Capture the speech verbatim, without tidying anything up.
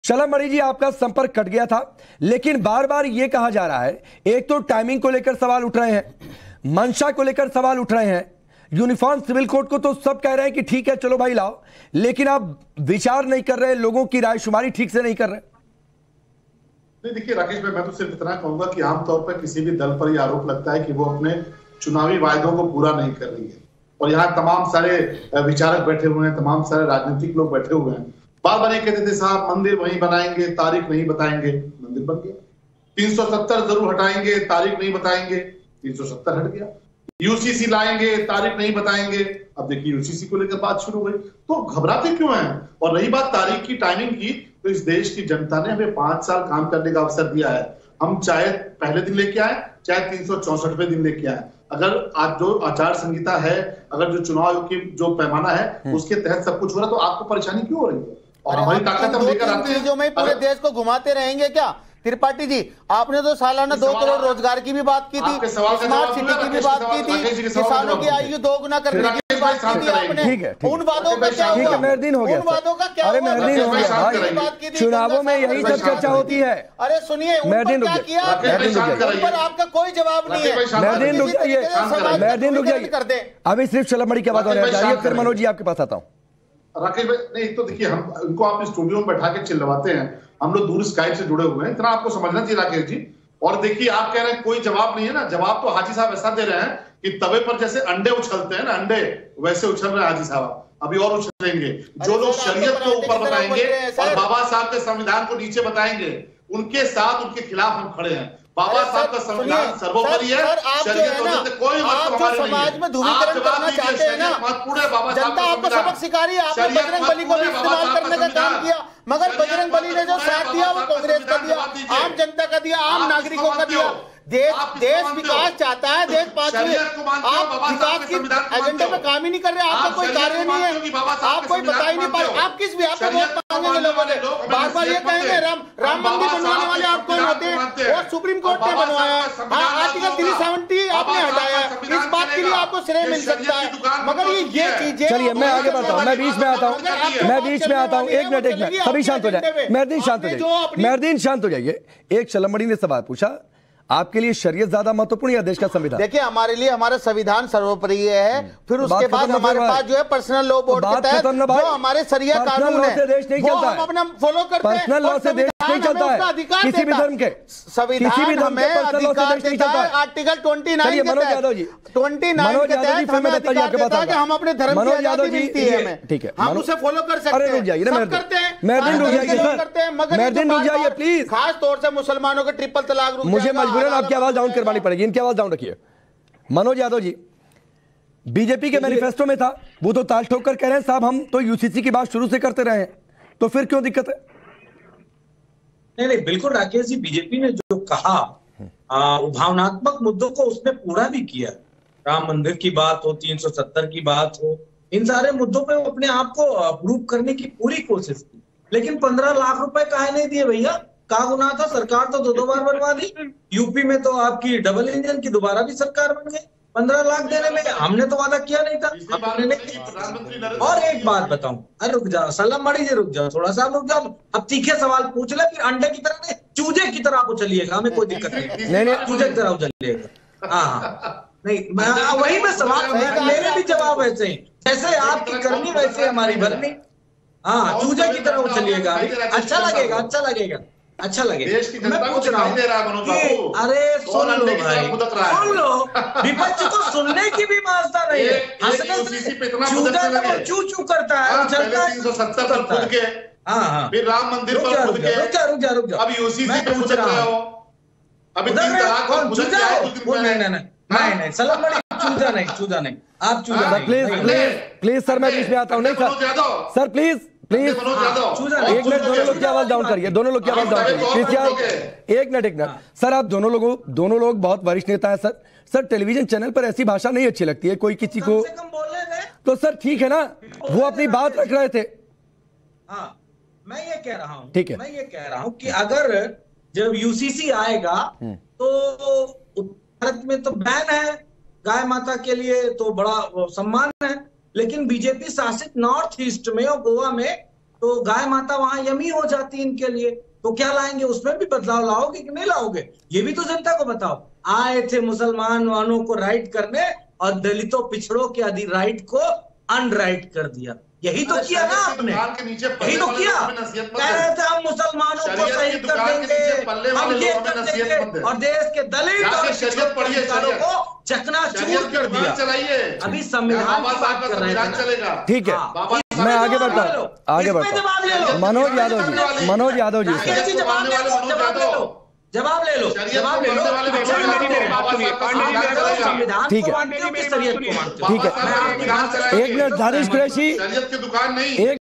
शलम जी, आपका संपर्क कट गया था, लेकिन बार बार यह कहा जा रहा है, एक तो टाइमिंग को लेकर सवाल उठ रहे हैं, मंशा को लेकर सवाल उठ रहे हैं, यूनिफॉर्म सिविल कोड को तो सब कह रहे हैं कि ठीक है चलो भाई लाओ, लेकिन आप विचार नहीं कर रहे, लोगों की रायशुमारी ठीक से नहीं कर रहे। नहीं देखिए राकेश भाई, मैं तो सिर्फ इतना कहूंगा कि आमतौर पर किसी भी दल पर यह आरोप लगता है कि वो अपने चुनावी वायदों को पूरा नहीं कर रही है, और यहाँ तमाम सारे विचारक बैठे हुए हैं, तमाम सारे राजनीतिक लोग बैठे हुए हैं, बार बार ये कहते थे साहब मंदिर वहीं बनाएंगे, तारीख नहीं बताएंगे, मंदिर बन गया। तीन सौ सत्तर जरूर हटाएंगे, तारीख नहीं बताएंगे, तीन सौ सत्तर हट गया। यूसीसी लाएंगे, तारीख नहीं बताएंगे, अब देखिए यूसीसी को लेकर बात शुरू हो गई। तो घबराते क्यों हैं? और रही बात तारीख की, टाइमिंग की, तो इस देश की जनता ने हमें पांच साल काम करने का अवसर दिया है। हम चाहे पहले दिन लेके आए, चाहे तीन सौ चौसठवें दिन लेके आए, अगर आज जो आचार संहिता है, अगर जो चुनाव आयोग की जो पैमाना है उसके तहत सब कुछ हो रहा है, तो आपको परेशानी क्यों हो रही है? और हमारी ताकत हम लेकर आते हैं। चीजों में पूरे देश को घुमाते रहेंगे क्या त्रिपाठी जी? आपने तो सालाना दो करोड़ रोजगार की भी बात की थी, स्मार्ट सिटी की भी बात की थी, किसानों की आयु दोगुना करने की बात की थी आपने। उन वादों का क्या हुआ? मेहरदीन हो गया, उन वादों का क्या हुआ? मेहरदीन हो गया, चुनावों में यही सब चर्चा होती है। अरे सुनिए, उन क्या किया पर आपका कोई जवाब नहीं है। मेहरदीन रुक जाइए, मेहरदीन रुक जाइए, कर दे। अभी सिर्फ शलम की बात होने जा रही है, फिर मनोज जी आपके पास आता हूँ। राकेश भाई नहीं तो देखिए, हम उनको आप स्टूडियो में बैठा के चिल्लवाते हैं, हम लोग दूर स्काइप से जुड़े हुए हैं, इतना आपको समझना चाहिए राकेश जी। और देखिए आप कह रहे हैं कोई जवाब नहीं है ना, जवाब तो हाजी साहब ऐसा दे रहे हैं कि तवे पर जैसे अंडे उछलते हैं ना, अंडे वैसे उछल रहे हैं हाजी साहब, अभी और उछलेंगे। जो लोग शरीयत को ऊपर बताएंगे और बाबा साहब के संविधान को नीचे बताएंगे, उनके साथ उनके खिलाफ हम खड़े हैं। बाबा साहब का संविधान सर्वोपरि है, कोई समाज में ध्रुवीकरण करना चाहते हैं ना, जनता आपको सबक सिखा रही है। आपने बजरंग बली को भी इस्तेमाल करने का काम किया, मगर बजरंग बली ने जो साथ दिया वो कांग्रेस का दिया, आम जनता का दिया, आम नागरिकों का दिया। देश देश विकास चाहता है, देश पांचवी, आप विकास की एजेंडे पे काम ही नहीं कर रहे, आपका कोई कार्य नहीं है, आप कोई बता ही नहीं पा रहे। आप किस भी आपको वोट मांगेंगे लोगों ने, बार बार ये कहेंगे राम राम मंदिर बनवाने वाले आप कौन होते हैं, और सुप्रीम कोर्ट ने बनवाया है, आर्टिकल तीन सौ सत्तर आपने हटाया है, इस बात के लिए आपको श्रेय मिल सकता है, मगर ये ये चीजें। चलिए मैं आगे बढ़ता हूँ, मैं बीच में आता हूँ, मैं बीच में आता हूँ, एक मिनट एक मिनट, सभी शांत हो जाए, मेहरदीन शांत हो जाइए, मेहरदीन शांत हो जाइए। एक शलम ने सवाल पूछा, आपके लिए शरीयत ज्यादा महत्वपूर्ण या देश का संविधान? देखिए हमारे लिए हमारा संविधान सर्वोपरि है, फिर उसके बाद हमारे पास जो है पर्सनल लॉ बोर्ड के तहत जो हमारे शरिया कानून है वो हम अपना फॉलो करते हैं। पर्सनल लॉ से देश नहीं चलता है, किसी भी धर्म के, संविधान हमें अधिकार देता है, article twenty nine Manoj Yadav ji, twenty nine के तहत हमें अधिकार देता है कि हम अपने धर्म की आजादी मिलती है हमें, ठीक है, हम उसे फॉलो कर सकते हैं, सब करते हैं, मेहरदीन रुक जाइए सर, मेहरदीन रुक जाइए प्लीज, खास तौर से मुसलमानों के ट्रिपल तलाक, मुझे मजबूरन आपकी आवाज डाउन करवानी पड़ेगी, इनकी आवाज डाउन रखिए। मनोज यादव जी, बीजेपी के मैनिफेस्टो में था, वो तो ताल ठोक कर कह रहे हैं साहब हम तो यूसीसी की बात शुरू से करते रहे हैं, तो फिर क्यों दिक्कत है? नहीं नहीं बिल्कुल राकेश जी, बीजेपी ने जो कहा भावनात्मक मुद्दों को उसने पूरा भी किया। राम मंदिर की बात हो, तीन सौ सत्तर की बात हो, इन सारे मुद्दों पे अपने आप को अप्रूव करने की पूरी कोशिश की, लेकिन पंद्रह लाख रुपए काहे नहीं दिए भैया? का गुना था? सरकार तो दो दो बार बनवा दी, यूपी में तो आपकी डबल इंजन की दोबारा भी सरकार बन गई, पंद्रह लाख देने में हमने तो वादा किया नहीं था, हमने नहीं। और एक बात बताऊं, अरे रुक जाओ सलम बड़ी जी, रुक जाओ थोड़ा सा, रुक जाओ, अब तीखे सवाल पूछ ले, फिर अंडे की तरह नहीं चूजे की तरह आप उछलिएगा, हमें कोई दिक्कत नहीं, चूजे की तरह उछलिएगा। हाँ नहीं, वही मैं सवाल, मेरे भी जवाब ऐसे ही, जैसे आपकी करनी वैसे हमारी भरनी। हाँ चूजे की तरह उछलिएगा, अच्छा लगेगा, अच्छा लगेगा, अच्छा लगेगा। मैं पूछ रहा हूँ कि अरे सुन लो भाई, सुन लो, विपक्ष को सुनने की भी मानता नहीं है, हंसने चू चू करता है, उछलता है, तीन सौ सत्तर पर खुद के, हाँ हाँ, फिर राम मंदिर पर खुद के, रुक जा रुक जा रुक जा, अब यूसीसी पे पूछ रहा हूँ, अभी तीन तलाक पर पूछ रहा हूँ, नहीं नहीं नहीं नहीं सलाम बड़ी, चूजा नहीं, चूजा नहीं, आप चूजा नहीं, प्लीज प्लीज प्लीज सर मैं बीच में आता हूँ, नहीं सर सर प्लीज प्लीज एक मिनट, दोनों लोग की आवाज डाउन करिए, दोनों लोग की आवाज डाउन करिए प्लीज यार, एक मिनट एक मिनट सर, आप दोनों लोगों दोनों लोग बहुत वरिष्ठ नेता है सर, सर टेलीविजन चैनल पर ऐसी भाषा नहीं अच्छी लगती है कोई किसी को, तो सर ठीक है ना, वो अपनी बात रख रहे थे। हाँ मैं ये कह रहा हूँ, ठीक है, मैं ये कह रहा हूँ कि अगर जब यूसीसी आएगा तो भारत में तो बैन है गाय माता के लिए, तो बड़ा सम्मान है, लेकिन बीजेपी शासित नॉर्थ ईस्ट में और गोवा में तो गाय माता वहां यमी हो जाती इनके लिए। तो क्या लाएंगे, उसमें भी बदलाव लाओगे कि नहीं लाओगे, ये भी तो जनता को बताओ। आए थे मुसलमान वालों को राइट करने और दलितों पिछड़ों के आदि राइट को अनराइट कर दिया। यही तो किया ना आपने, यही तो किया। कह रहे थे हम मुसलमानों को शहीद कर देंगे, हम ये कर देंगे, और देश के दलित और को चकनाचूर कर दिया। अभी संविधान की बात कर रहे हैं। ठीक है, मैं आगे बढ़ता हूँ, आगे बढ़ता हूँ। मनोज यादव जी, मनोज यादव जी, जवाब ले लो, जवाब ले लो। ठीक है, ठीक है, एक मिनट, दानिश कुरैशी, शरीयत की दुकान नहीं, एक